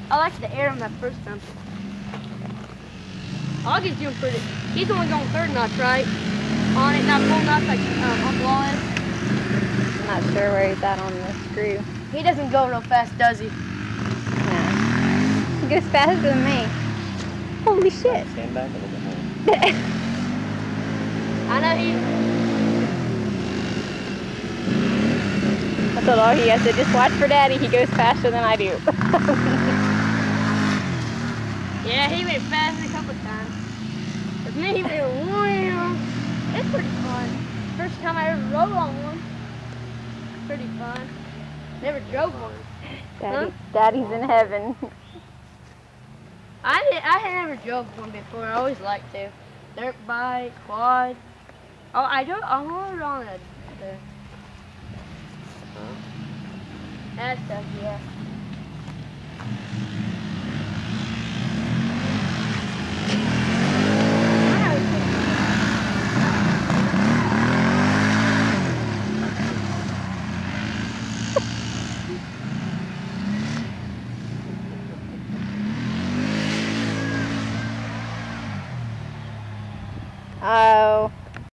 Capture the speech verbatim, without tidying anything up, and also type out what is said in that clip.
I like the air on that first time. Augie's doing pretty. He's only going third knots, right? On it, not full knots like um, Uncle Law is. I'm not sure where he's at on the screw. He doesn't go real fast, does he? No. He goes faster than me. Holy shit. Stand back a little bit more. I know he. I told Augie, I said, just watch for Daddy. He goes faster than I do. Yeah, he went fast a couple times. With me, he went wow. It's pretty fun. First time I ever rode on one. Pretty fun. Never drove one. Daddy, Huh? Daddy's in heaven. I did. I had never drove one before. I always liked to. Dirt bike, quad. Oh, I drove. I rode on a. The, that stuff, yeah.